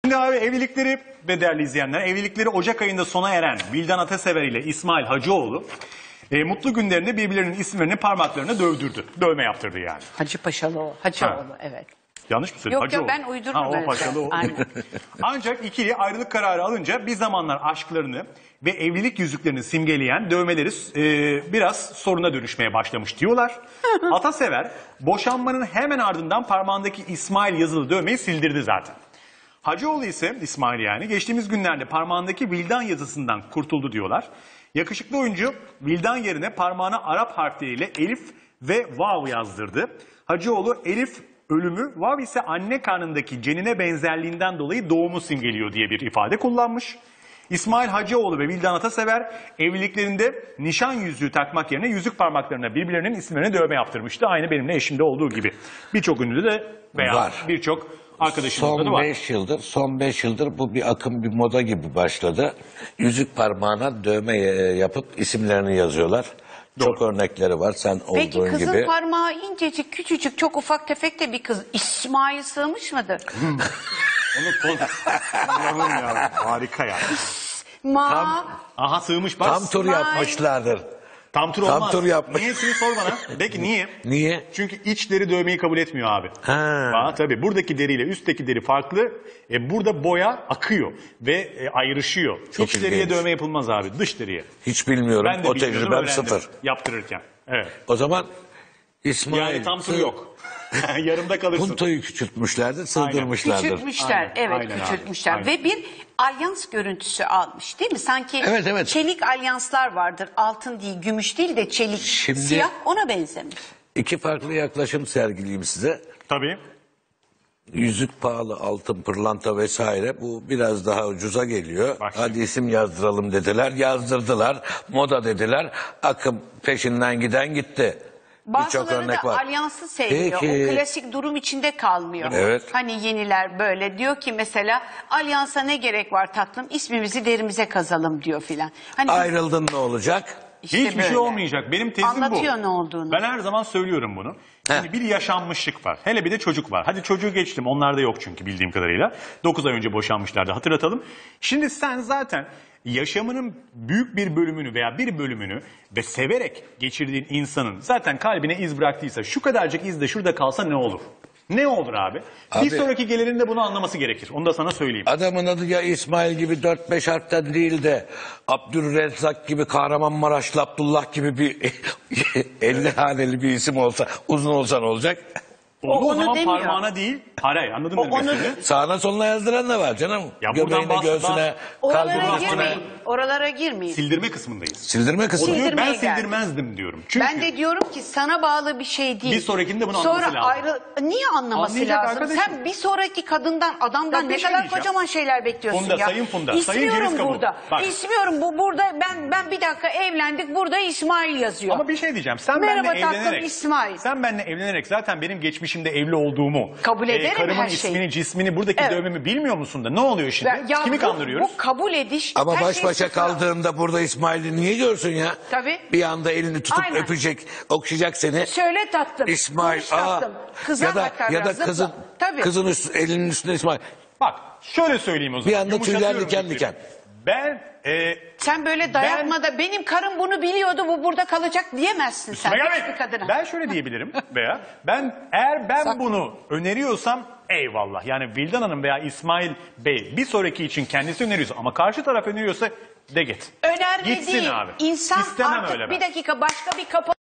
Şimdi abi evlilikleri ve değerli izleyenler, evlilikleri Ocak ayında sona eren Vildan Atasever ile İsmail Hacıoğlu mutlu günlerinde birbirlerinin isimlerini parmaklarına dövdürdü. Dövme yaptırdı yani. Hacı Paşalıoğlu. Hacıoğlu, evet. Yanlış mı söyledim? Yok yok, ben uydurdum. O Paşalıoğlu. Aynen. Ancak ikili ayrılık kararı alınca bir zamanlar aşklarını ve evlilik yüzüklerini simgeleyen dövmeleri biraz soruna dönüşmeye başlamış diyorlar. Atasever boşanmanın hemen ardından parmağındaki İsmail yazılı dövmeyi sildirdi zaten. Hacıoğlu ise İsmail yani geçtiğimiz günlerde parmağındaki Vildan yazısından kurtuldu diyorlar. Yakışıklı oyuncu Vildan yerine parmağına Arap harfleriyle Elif ve Vav yazdırdı. Hacıoğlu Elif ölümü, Vav ise anne karnındaki cenine benzerliğinden dolayı doğumu simgeliyor diye bir ifade kullanmış. İsmail Hacıoğlu ve Vildan Atasever evliliklerinde nişan yüzüğü takmak yerine yüzük parmaklarına birbirlerinin isimlerini dövme yaptırmıştı. Aynı benimle eşimde olduğu gibi. Birçok ünlü de veya birçok arkadaşımızda da var. Son 5 yıldır bu bir akım, bir moda gibi başladı. Yüzük parmağına dövme yapıp isimlerini yazıyorlar. Doğru. Çok örnekleri var sen olduğun gibi. Peki kızın parmağı incecik, küçücük, çok ufak tefek de bir kız. İsmail sığmış mıdır? Allah'ım ya, harika ya. Aha sığmış bak. Tam tur yapmışlardır. Tam tur olmaz. Tam tur yapmış. Niyesini sor bana. Peki niye? Niye? Çünkü iç deri dövmeyi kabul etmiyor abi. Tabii buradaki deriyle üstteki deri farklı. Burada boya akıyor ve ayrışıyor. Çok İç deriye dövme yapılmaz abi. Dış deriye. Hiç bilmiyorum. Ben de o tecrübem sıfır. Yaptırırken. Evet. O zaman İsmail... Yani tam tur yok. Yarımda kalırsın. Puntoyu küçültmüşlerdir, sığdırmışlardır. Küçültmüşler, evet küçültmüşler. Aynen. Ve bir alyans görüntüsü almış değil mi? Sanki evet. çelik alyanslar vardır. Altın değil, gümüş değil de çelik, siyah, ona benzemiş. İki farklı yaklaşım sergileyeyim size. Tabii. Yüzük pahalı, altın, pırlanta vesaire. Bu biraz daha ucuza geliyor. Hadi isim yazdıralım dediler, yazdırdılar. Moda dediler, akım peşinden giden gitti. Bazıları da alyansı seviyor. O klasik durum içinde kalmıyor. Evet. Hani yeniler böyle diyor ki mesela alyansa ne gerek var tatlım, ismimizi derimize kazalım diyor filan. Hani ayrıldın ne olacak? İşte hiçbir şey olmayacak. Benim tezim bu. Anlatıyor ne olduğunu. Ben her zaman söylüyorum bunu. Şimdi bir yaşanmışlık var. Hele bir de çocuk var. Hadi çocuğu geçtim. Onlarda yok çünkü bildiğim kadarıyla. 9 ay önce boşanmışlardı, hatırlatalım. Şimdi sen zaten yaşamının büyük bir bölümünü veya bir bölümünü ve severek geçirdiğin insanın zaten kalbine iz bıraktıysa şu kadarcık iz de şurada kalsa ne olur? Ne olur abi? Bir sonraki gelenin de bunu anlaması gerekir. Onu da sana söyleyeyim. Adamın adı ya İsmail gibi 4-5 harften değil de Abdülrezzak gibi, Kahramanmaraşlı Abdullah gibi bir 50 haneli bir isim olsa, uzun olsa ne olacak? O zaman demiyor. parmağına değil. Hayır, anladın mı demek istediğini? Sağına soluna yazdıran da var canım. Ya göbeğine, göğsüne, oralara girmeyin. Oralara girmeyin. Sildirme kısmındayız. Sildirme kısmı. Diyor, ben sildirmezdim diyorum. Çünkü ben de diyorum ki sana bağlı bir şey değil. bir sonrakinde bunu anlaması lazım. Niye anlaması Anlayacak lazım? arkadaşım. Sen bir sonraki kadından, adamdan ne kadar kocaman şeyler bekliyorsun Funda, ya. Sayın Funda, Sayın İsmiyorum Ceviz Kabuğu. burada. Bak. İsmiyorum burada ben bir dakika evlendik, burada İsmail yazıyor. Ama bir şey diyeceğim. Sen Merhaba benimle tatlım evlenerek, İsmail. sen benimle evlenerek zaten benim geçmişimde evli olduğumu, kabul ederim karımın her şeyi. ismini, cismini, buradaki dövmemi bilmiyor musun da ne oluyor şimdi? Ya Kimi kandırıyoruz? Bu kabul ediş. Ama baş başa kaldığında burada İsmail'i niye görsün ya? Tabii. Bir anda elini tutup öpecek, okşayacak seni. Söyle tatlım. İsmail, ya da kızın elinin üstünde İsmail. Bak şöyle söyleyeyim o zaman. Bir anda tüyler diken diken. Ben sen böyle dayatmada benim karım bunu biliyordu, bu burada kalacak diyemezsin sen bir kadına. Ben şöyle diyebilirim veya eğer ben bunu öneriyorsam eyvallah. Yani Vildan Hanım veya İsmail Bey bir sonraki için kendisi öneriyorsa ama karşı taraf öneriyorsa de git. Önerme Gitsin değil. abi. İnsan İstemem artık öyle bir dakika başka bir kapı